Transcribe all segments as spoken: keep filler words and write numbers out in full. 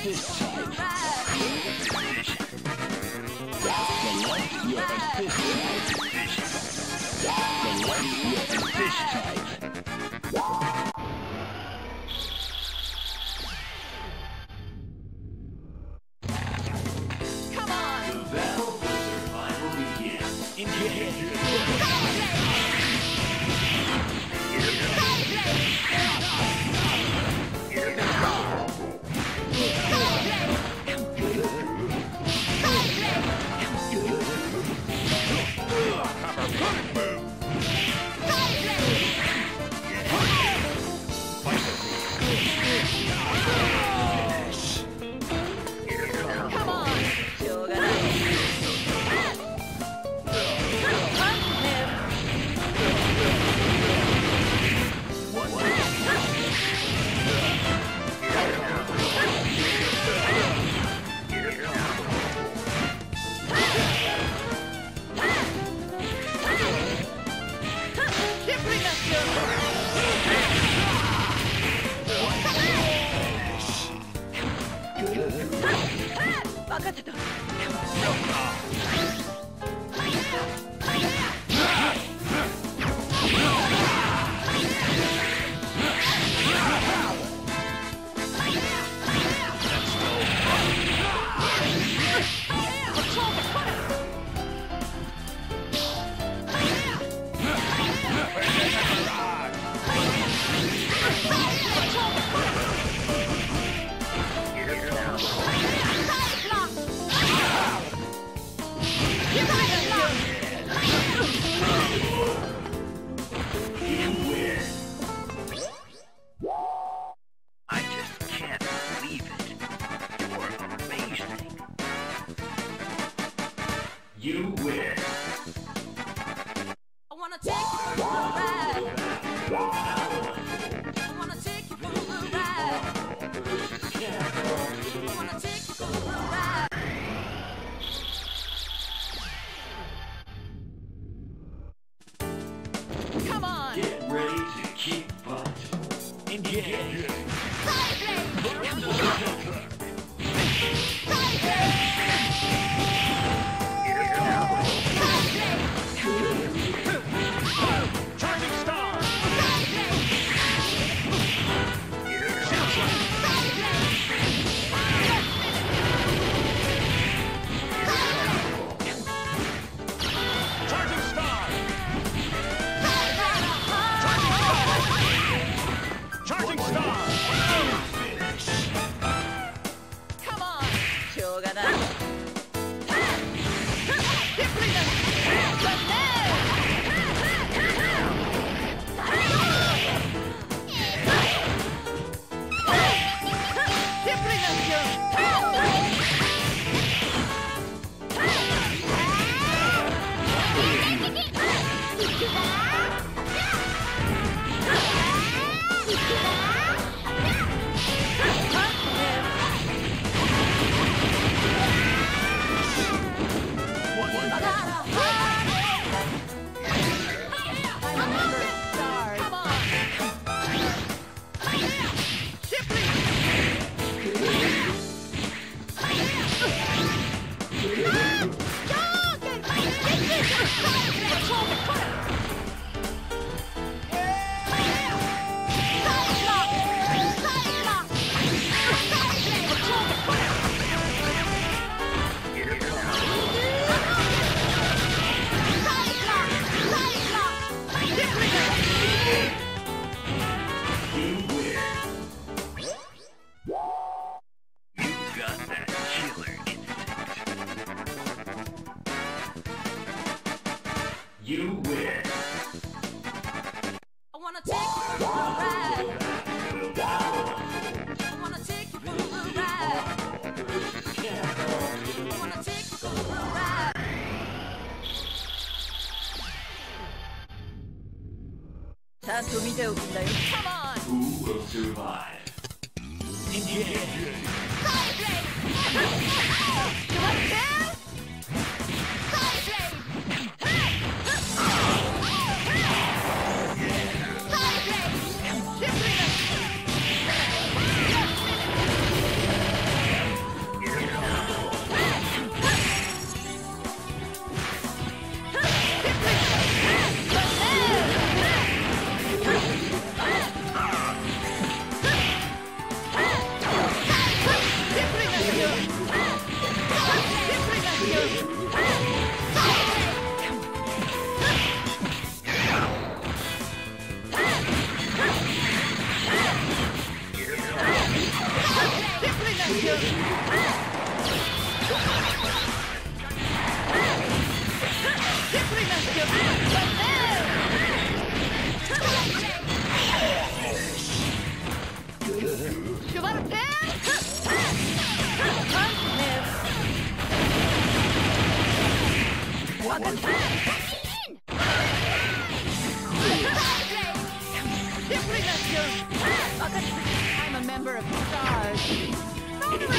assist type. Select your assist type. Select your assist type. Come on! The battle for survival begins. Engage. Come on! しょうがない。分かってた。 I just can't believe it. You're amazing. You win. I wanna take you for a ride. I wanna take you for a ride. I wanna take you for a ride. Come on! Get ready to kick butt. Engage. Charging Star! Charging Star! Charging Star! Come on! しょうがない。 You win. I wanna take you for a ride. I wanna take you for a ride. I wanna take you for a ride. Come on! Who will survive? Engage. I'm a member of STARS.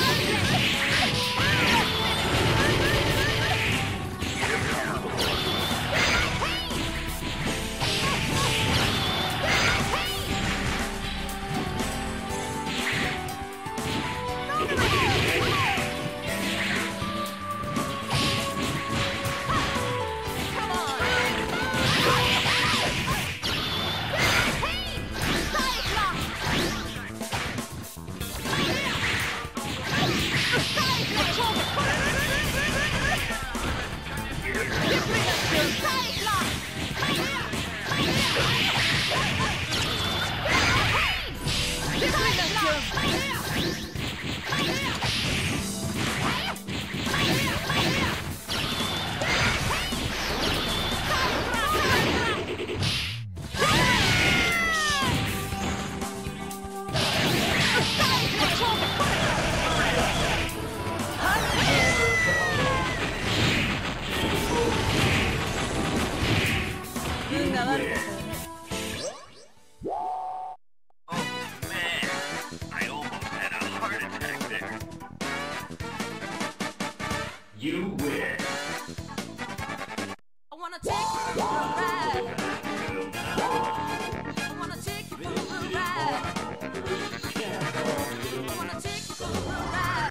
You win. I wanna take you for a ride. I wanna take you for a ride. I wanna take you for a ride.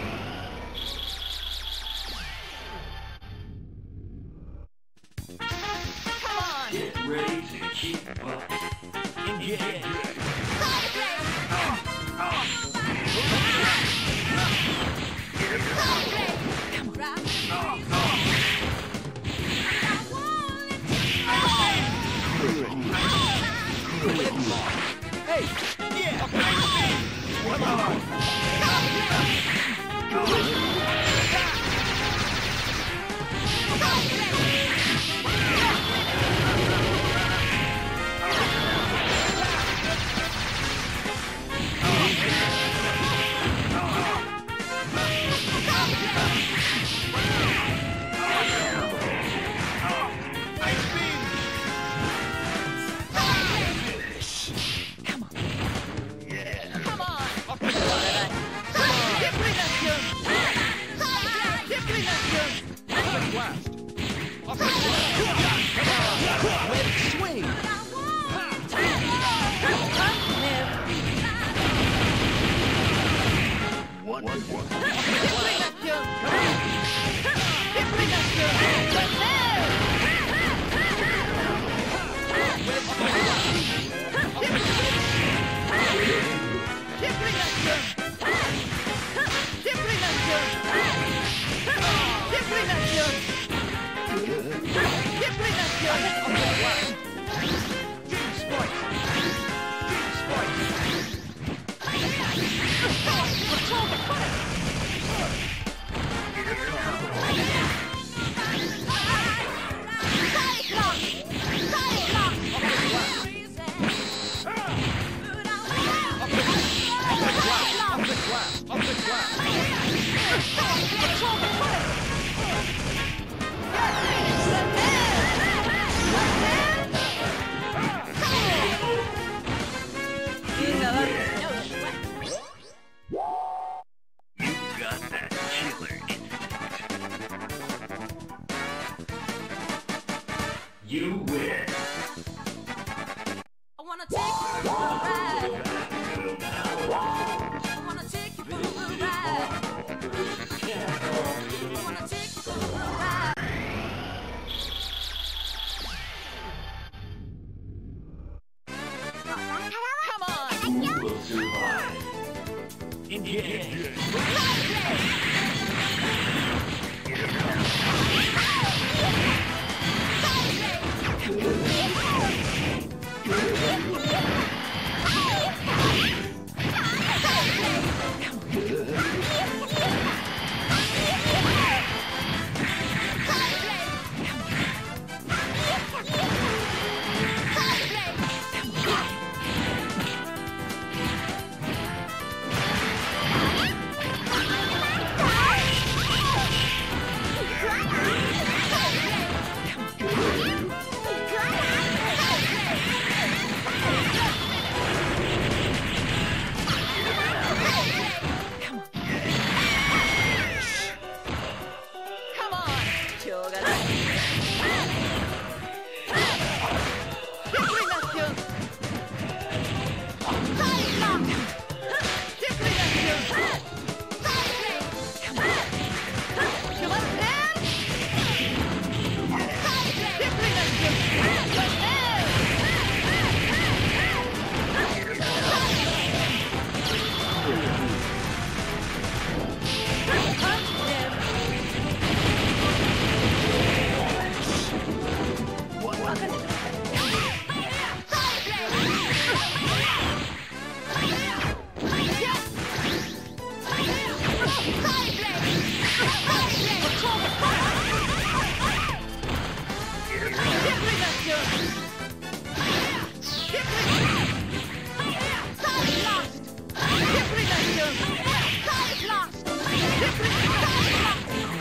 Come on. Get ready to keep up. Engage. Hey! Yeah! Come on!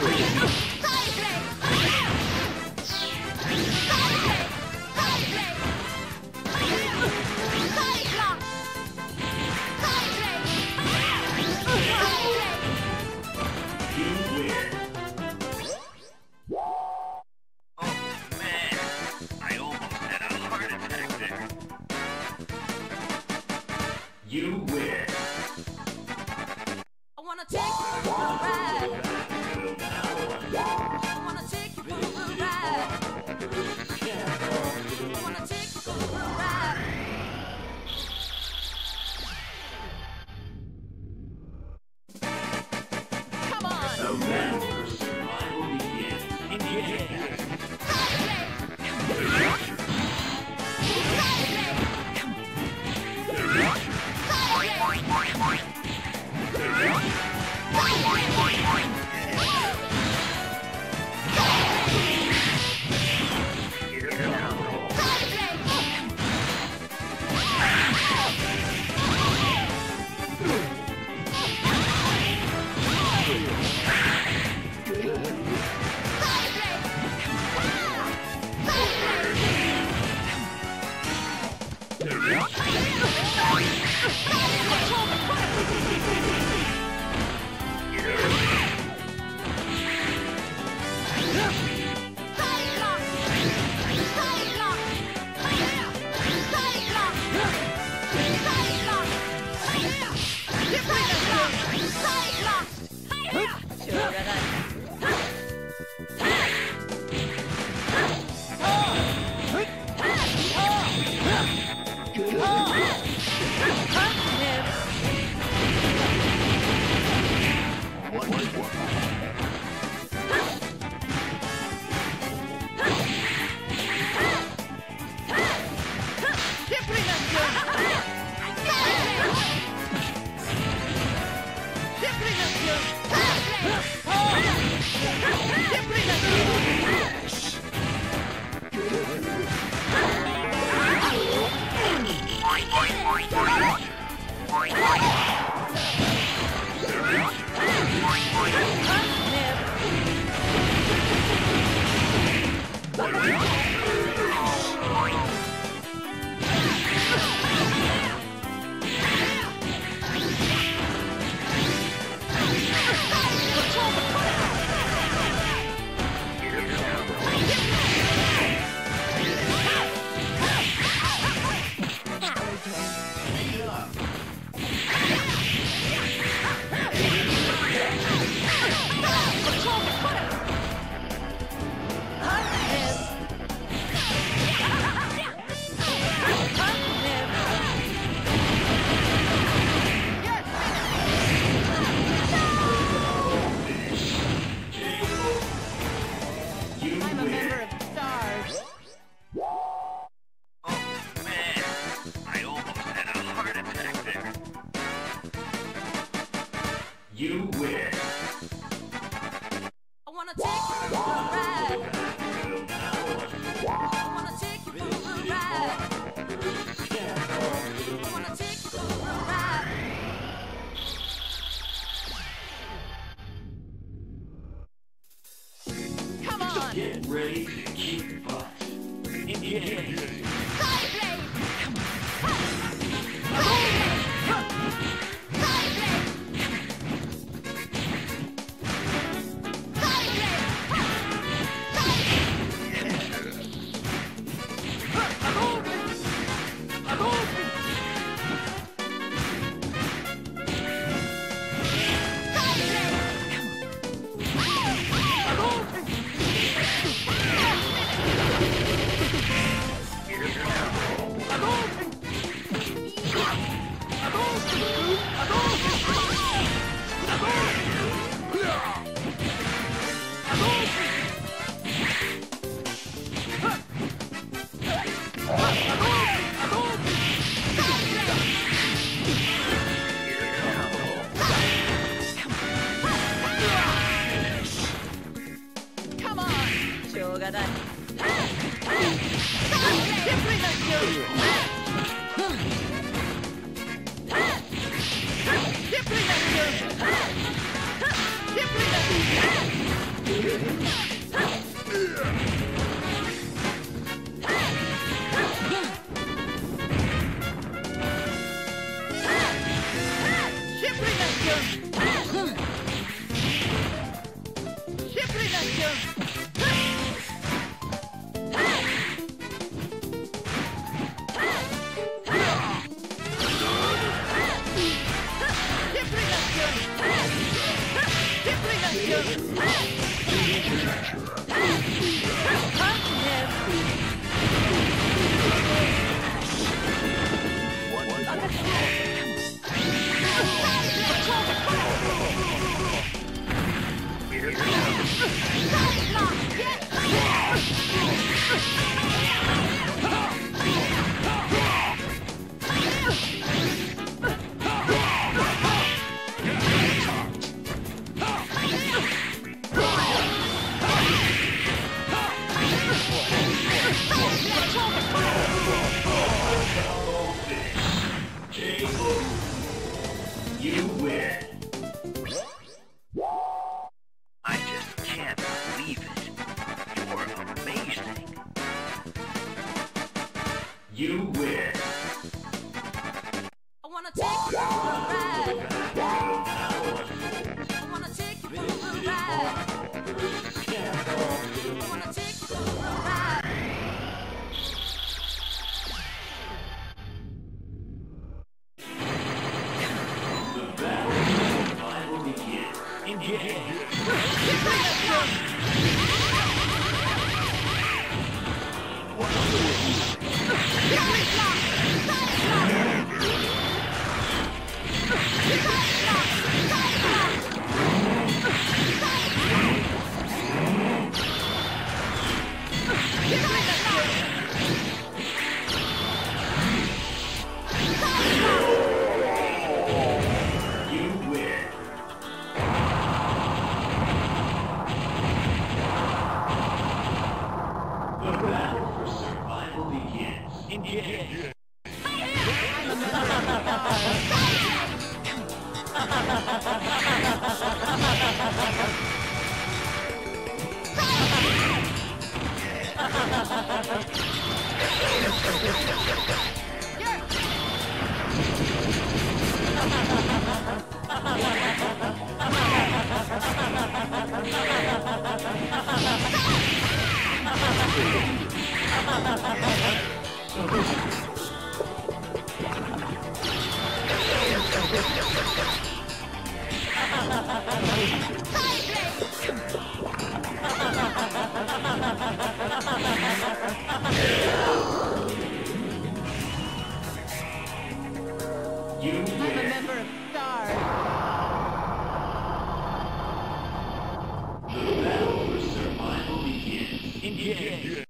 You win. I wanna take you for a ride. I wanna take you for a ride. I wanna take you for a ride. Come on. The round for survival begins. Engage. You win. I wanna take you for a ride. I wanna take you for a ride. I wanna take you for a ride. Come on. Get ready to keep butt. Engage. You win. I just can't believe it. You're amazing. You win. I wanna take you for a ride. I wanna take you for a ride. I wanna take you for a ride. The battle will begin. Engage. You win. The battle for survival begins. Engage. You I'm a win. member of STARS. The battle for survival begins. Engage.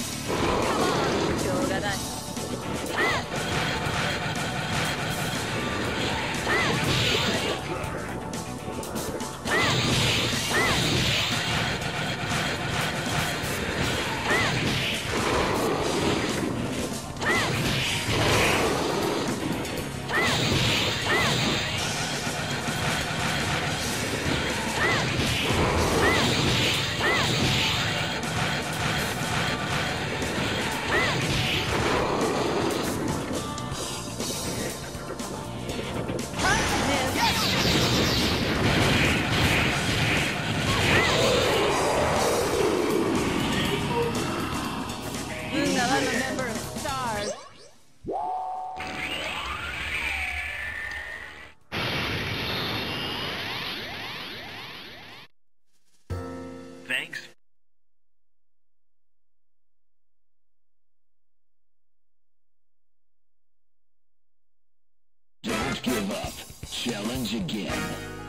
I'm a member of STARS. Thanks. Don't give up. Challenge again.